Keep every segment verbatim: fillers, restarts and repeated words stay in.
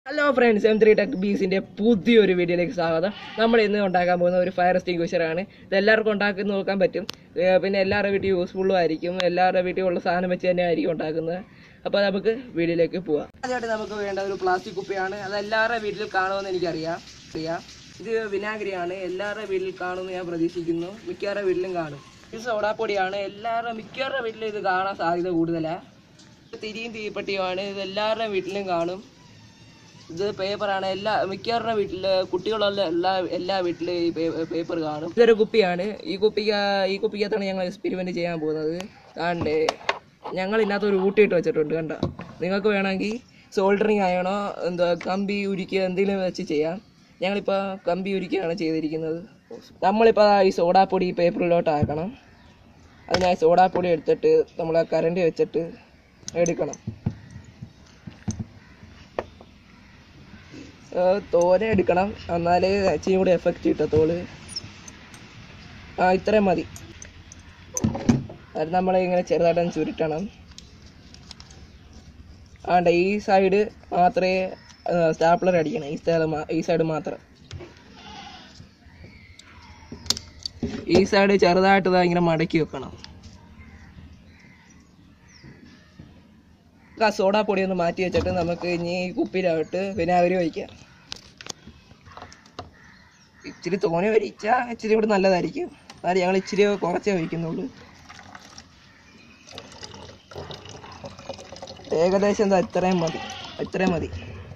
Hello friends, M three tech ബീസിൻ്റെ പുതിയൊരു വീഡിയോയിലേക്ക് സ്വാഗതം. നമ്മൾ ഇന്ന് ഉണ്ടാക്കാൻ പോകുന്ന ഒരു ഫയർ എക്സ്റ്റിംഗ്വിഷറാണ്. ഇത് എല്ലാവർക്കും ഉണ്ടാക്കി നോക്കാൻ പറ്റും. പിന്നെ എല്ലാവരുടെ വീട്ടിൽ യൂസ്ഫുള്ളും ആയിരിക്കും. എല്ലാവരുടെ വീട്ടിൽ ഉള്ള സാധനം വെച്ച് തന്നെ ആയിരിക്കും ഉണ്ടാക്കുന്നത്. അപ്പോൾ നമുക്ക് വീഡിയോയിലേക്ക് പോവാം. ആദ്യമായിട്ട് നമുക്ക് വേണ്ട ഒരു പ്ലാസ്റ്റിക് കുപ്പിയാണ്. അത് എല്ലാവരുടെ വീട്ടിൽ കാണുമെന്ന് എനിക്കറിയാം അറിയാം ഇത് വിനാഗിരിയാണ്. എല്ലാവരുടെ വീട്ടിൽ കാണുമെന്ന് ഞാൻ പ്രതീക്ഷിക്കുന്നു. മിക്കവാറും വീട്ടിലും കാണും. ഇത് സോഡാപ്പൊടിയാണ്. എല്ലാവരുടെ മിക്കവാറുടെ വീട്ടിലും ഇത് കാണാൻ സാധ്യത കൂടുതലാണ്. തിരിയും തീപ്പെട്ടിയുമാണ്. ഇത് എല്ലാവരുടെ വീട്ടിലും കാണും. ഇത് പേപ്പറാണ്. എല്ലാ മിക്കവരുടെ വീട്ടില് കുട്ടികളുള്ള എല്ലാ എല്ലാ വീട്ടിലും ഈ പേപ്പർ കാണും. ഇതൊരു കുപ്പിയാണ്. ഈ കുപ്പിക്ക് ഈ കുപ്പിക്കകത്താണ് ഞങ്ങൾ എക്സ്പെരിമെന്റ് ചെയ്യാൻ പോകുന്നത്. കണ്ടേ, ഞങ്ങൾ ഇതിനകത്ത് ഒരു ഊട്ടിയിട്ട് വെച്ചിട്ടുണ്ട്. കണ്ട, നിങ്ങൾക്ക് വേണമെങ്കിൽ സോൾഡറിങ് ആയണോ എന്താ കമ്പി ഉരുക്കുക എന്തെങ്കിലും വെച്ച് ചെയ്യാം. ഞങ്ങളിപ്പോൾ കമ്പി ഉരുക്കുകയാണ് ചെയ്തിരിക്കുന്നത്. നമ്മളിപ്പോൾ ഈ സോഡാപ്പൊടി ഈ പേപ്പറിലോട്ട് ആക്കണം. അതിനായി സോഡാപ്പൊടി എടുത്തിട്ട് നമ്മൾ ആ കറണ്ട് വെച്ചിട്ട് എടുക്കണം. തോനെ എടുക്കണം, എന്നാലേ ഇച്ചിരി കൂടി എഫക്റ്റ് കിട്ടത്തോള്. ആ ഇത്രയും മതി. അത് നമ്മൾ ഇങ്ങനെ ചെറുതായിട്ടൊന്ന് ചുരുട്ടണം. ആണ്ട ഈ സൈഡ് മാത്രമേ സ്റ്റാപ്ലർ അടിക്കണം. ഈ സൈഡ് ഈ സൈഡ് മാത്രം. ഈ സൈഡ് ചെറുതായിട്ട് ഇങ്ങനെ മടക്കി വെക്കണം. ആ സോഡാ പൊടി ഒന്ന് മാറ്റി വെച്ചിട്ട് നമുക്ക് ഇനി കുപ്പിയിലായിട്ട് വിനാഗിരി ഒഴിക്കാം. ഇച്ചിരി തോനെ ഒഴിച്ചാൽ ഇച്ചിരി കൂടി നല്ലതായിരിക്കും. അതായത് ഞങ്ങൾ ഇച്ചിരി കുറച്ചേ ഒഴിക്കുന്നുള്ളൂ. ഏകദേശം എന്താ ഇത്രയും മതി ഇത്രയും മതി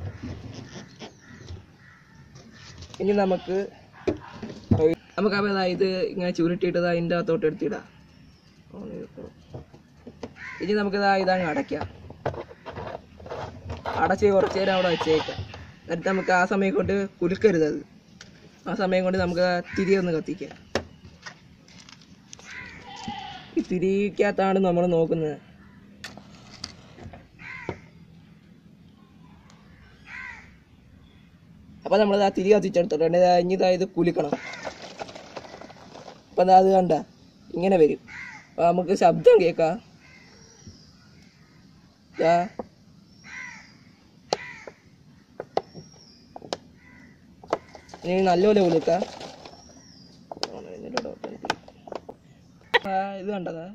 ഇനി നമുക്ക് നമുക്ക് അപ്പോൾ ഇത് ഇങ്ങനെ ചുരുട്ടിയിട്ട് അതിൻ്റെ അകത്തോട്ട് എടുത്തിടാം. ഇനി നമുക്കിതാ ഇതങ്ങ് അടയ്ക്കാം. അടച്ച് കുറച്ച് നേരം അവിടെ വെച്ചേക്കാം. എന്നിട്ട് നമുക്ക് ആ സമയം കൊണ്ട് കുലുക്കരുത്. അത് ആ സമയം കൊണ്ട് നമുക്ക് തിരി ഒന്ന് കത്തിക്കാം. ഈ തിരിക്കകത്താണ് നമ്മൾ നോക്കുന്നത്. അപ്പം നമ്മൾ ആ തിരി കത്തിച്ചെടുത്തിട്ടുണ്ട്. ഇനി ഇതാ ഇത് കുലുക്കണം. അപ്പം അത് കണ്ട ഇങ്ങനെ വരും. അപ്പം നമുക്ക് ശബ്ദം കേൾക്കാം. ഇനി നല്ലപോലെ കുലുക്കാം. ഇത് കണ്ടതാ.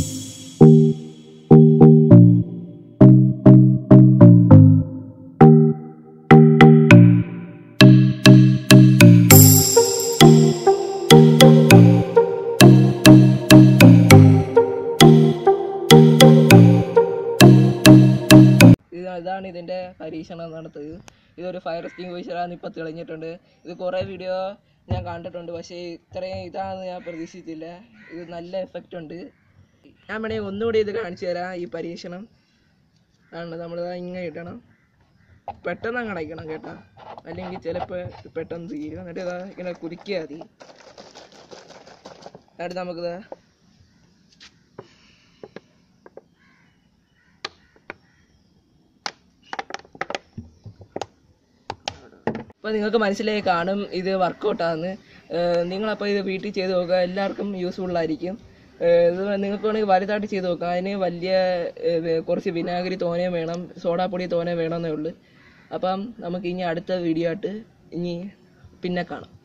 ഇതാണ് ഇതിൻ്റെ പരീക്ഷണം നടത്തിയത്. ഇതൊരു ഫയർ എക്സ്റ്റിംഗ്വിഷറാണ്. ഇപ്പോൾ തെളിഞ്ഞിട്ടുണ്ട്. ഇത് കുറേ വീഡിയോ ഞാൻ കണ്ടിട്ടുണ്ട്, പക്ഷേ ഇത്രയും ഇതാണെന്ന് ഞാൻ പ്രതീക്ഷിച്ചില്ല. ഇത് നല്ല എഫക്റ്റ് ഉണ്ട്. ഞാൻ വേണമെങ്കിൽ ഒന്നുകൂടി ഇത് കാണിച്ചു തരാം. ഈ പരീക്ഷണം ആണ്. നമ്മൾ ഇങ്ങനെ ഇടണം, പെട്ടെന്ന് അങ്ങ് അടയ്ക്കണം കേട്ടോ, അല്ലെങ്കിൽ ചിലപ്പോൾ പെട്ടെന്ന് തീരും. എന്നിട്ട് ഇതാ ഇങ്ങനെ കുലുക്കിയാൽ മതി. എന്നിട്ട് നമുക്കിത് അപ്പോൾ നിങ്ങൾക്ക് മനസ്സിലായി കാണും ഇത് വർക്കൗട്ടാണെന്ന്. നിങ്ങളപ്പോൾ ഇത് വീട്ടിൽ ചെയ്ത് നോക്കുക. എല്ലാവർക്കും യൂസ്ഫുള്ളായിരിക്കും. ഇത് നിങ്ങൾക്ക് വേണമെങ്കിൽ വലുതായിട്ട് ചെയ്ത് നോക്കുക. അതിന് വലിയ കുറച്ച് വിനാഗിരി തോനെ വേണം, സോഡാപ്പൊടി തോനെ വേണമെന്നേ ഉള്ളൂ. അപ്പം നമുക്ക് ഇനി അടുത്ത വീഡിയോ ആയിട്ട് ഇനി പിന്നെ കാണാം.